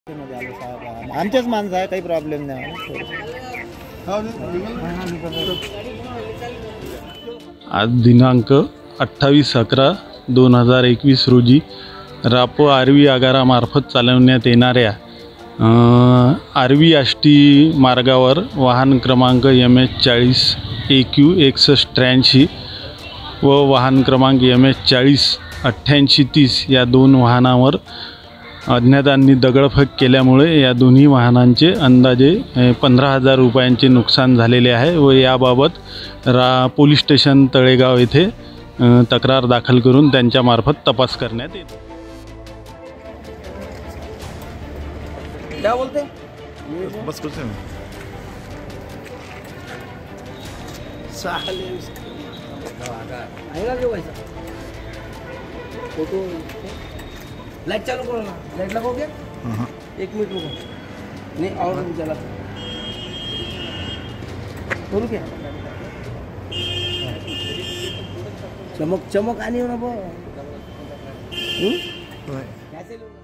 मध्ये आलो साहेब, आमचेच माणसं आहे, काही प्रॉब्लेम नाही. आज दिनांक 28/11/2021 रोजी रापो आर्वी आगारामार्फत चालवण्यात येणाऱ्या आर्वी आष्टी मार्गावर वाहन क्रमांक MH40 AQ 6183 व वाहन क्रमांक MH40 8830 या दोन वाहनांवर अज्ञातांनी दगडफेक केल्यामुळे या दोन्ही वाहनांचे अंदाजे 15,000 रुपयांचे नुकसान झालेले आहे व याबाबत पोलीस स्टेशन तळेगाव येथे तक्रार दाखल करून त्यांच्यामार्फत तपास करण्यात येतो. क्या बोलते बस कुछ नहीं साले आएगा क्यों वैसा फोटो लाइट चालू करो ना. लाइट लगोगे? 1 मिनट रुको. नहीं और जला करू क्या चमक चमक आनी हो ना.